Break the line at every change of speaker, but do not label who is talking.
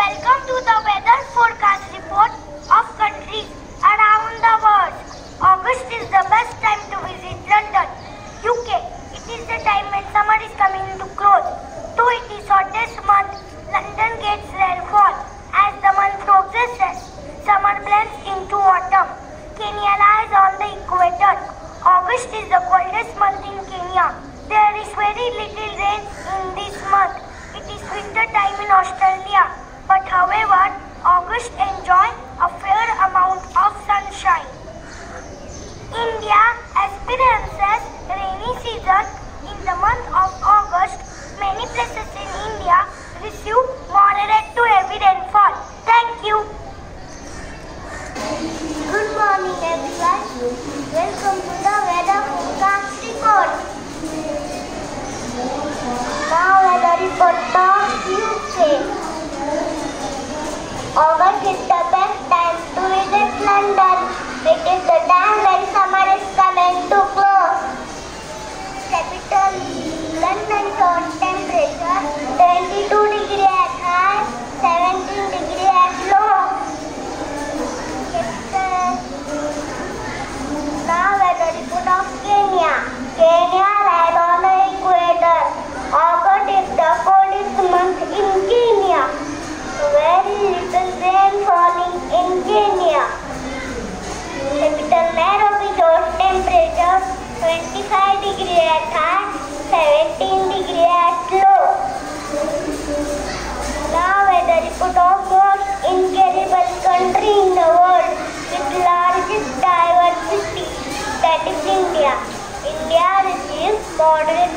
Welcome to the weather forecast report of countries around the world. August is the best time to visit London, UK. It is the time when summer is coming to close. Though it is hottest month, London gets rainfall. As the month progresses, summer blends into autumn. Kenya lies on the equator. August is the coldest month in Kenya. There is very little rain in this month. It is winter time in Australia. But however, August enjoys a fair amount of sunshine. India experiences rainy season in the month of August. Many places in India receive moderate to heavy rainfall. Thank you. Good morning everyone. Welcome to the weather forecast report. Now weather report of UK. August is the best time to visit London. It is the time when summer is coming to close. Capital London shows temperature 22 degrees at high, 17 degrees at low. Now weather report of Kenya. Kenya lies on the equator. August is the coldest month in Kenya. Very little rain falling in Kenya. Capital Nairobi shows temperature 25 degrees at high, 17 degrees at low. Now weather report of most incredible country in the world with largest diversity, that is India. India receives moderate